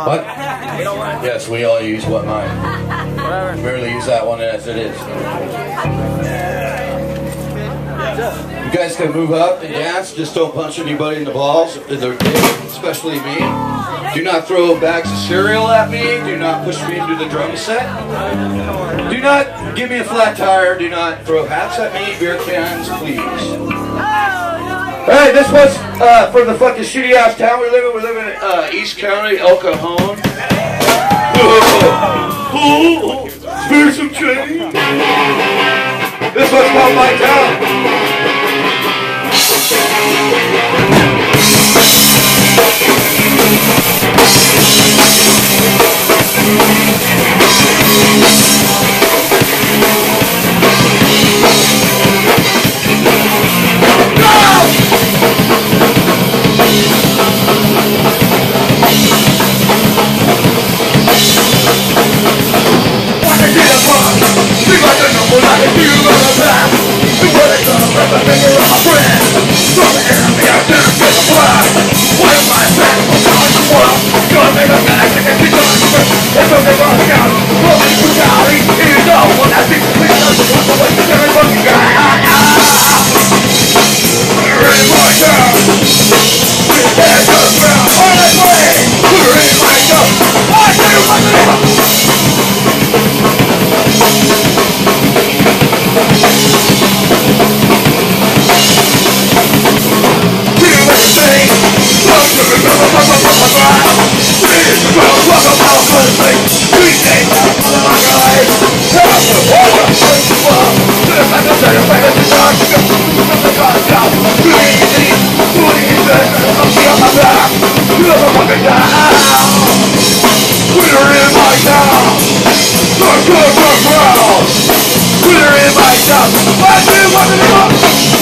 What? Yes, we all use what mine. Whatever. Barely use that one as it is. You guys can move up and dance. Just don't punch anybody in the balls, especially me. Do not throw bags of cereal at me. Do not push me into the drum set. Do not give me a flat tire. Do not throw hats at me. Beer cans, please. Hey, this was from the fucking shitty ass town we live in. We live in East County, El Cajon. Oh, spare some change. This one's called My Town. We're in my town.